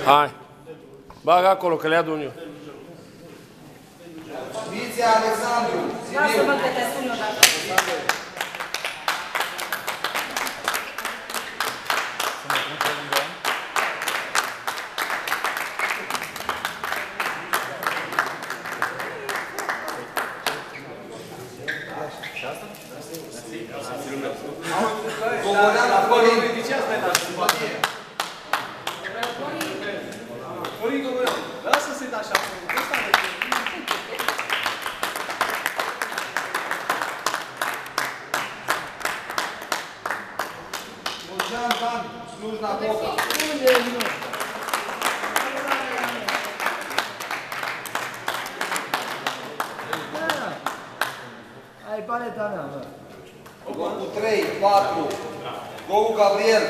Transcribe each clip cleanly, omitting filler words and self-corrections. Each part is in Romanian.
Hai. Bagă acolo, că le ia Duniu. Miția Alexandru, Sibiu. Lasă-mă că te sun eu dacă... Gogoleanu Florin. Florin Gogoleanu, lasă să-i dea așa. Lucian Dan, Cluj-Napoca. Ai paleta mea, mă. Locul 3, 4. Gogu Gabriel.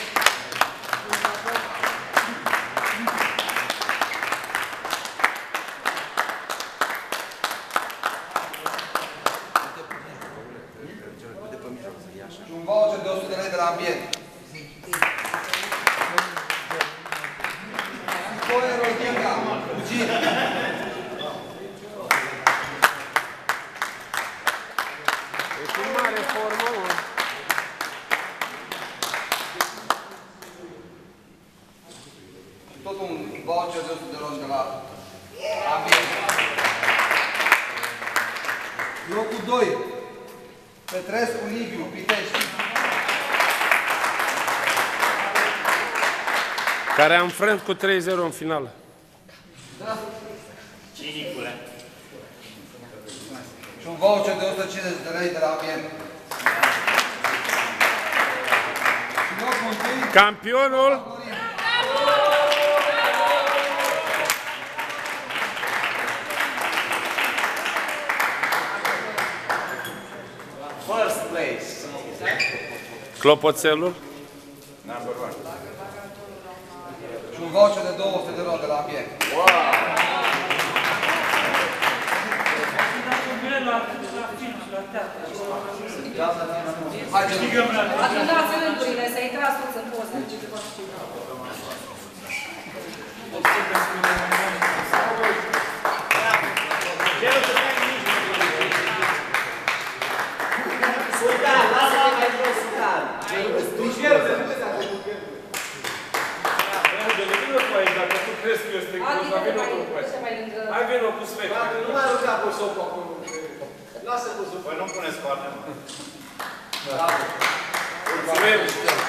Și un voucher de 100 de lei de la Ambient. Nicoe Rodinca, Cugin. Ești în mare formă, mă. Și tot un voucher de 100 de lei de la Ambient. Locul 2. Petrescu Liviu, Pitești. Care am frânt cu 3-0 în finală. Cinicule. Și un voucher de 150 de lei de la Ambient. Și locul 1. Campionul First place. Clopoțelul. Number 1. Și un voucher de 200 de lei de la Ambient. Hai, Adundați rândurile, să intrați toți în poză. Sultan, lasă-te mai jos, Sultan. Dacă tu crezi că este Adică mai lângă... Hai vină cu sfecul. Nu mai ruga pe sopă acolo. Lasă pe sopă. Păi nu puneți foarte mult. Mulțumim!